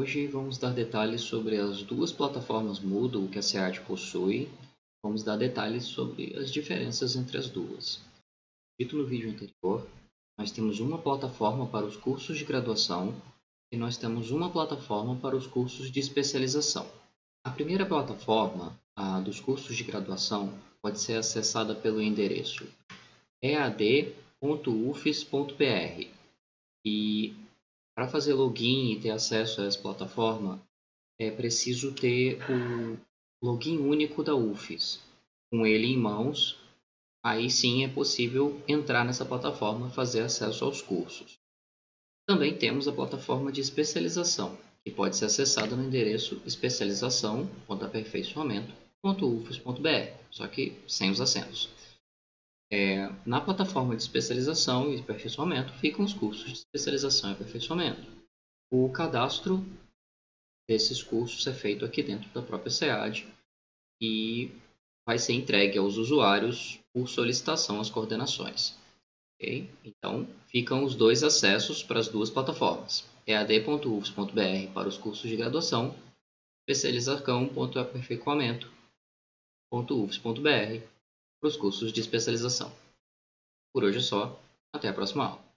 Hoje vamos dar detalhes sobre as duas plataformas Moodle que a SEAD possui. Vamos dar detalhes sobre as diferenças entre as duas. Dito no vídeo anterior, nós temos uma plataforma para os cursos de graduação e nós temos uma plataforma para os cursos de especialização. A primeira plataforma, a dos cursos de graduação, pode ser acessada pelo endereço ead.ufes.br e para fazer login e ter acesso a essa plataforma, é preciso ter o login único da UFES. Com ele em mãos, aí sim é possível entrar nessa plataforma e fazer acesso aos cursos. Também temos a plataforma de especialização, que pode ser acessada no endereço especialização.aperfeiçoamento.ufes.br, só que sem os acentos. Na plataforma de especialização e aperfeiçoamento ficam os cursos de especialização e aperfeiçoamento. O cadastro desses cursos é feito aqui dentro da própria SEAD e vai ser entregue aos usuários por solicitação às coordenações. Okay? Então, ficam os dois acessos para as duas plataformas. ead.ufes.br para os cursos de graduação, especialização.aperfeiçoamento.ufes.br para os cursos de especialização. Por hoje é só. Até a próxima aula.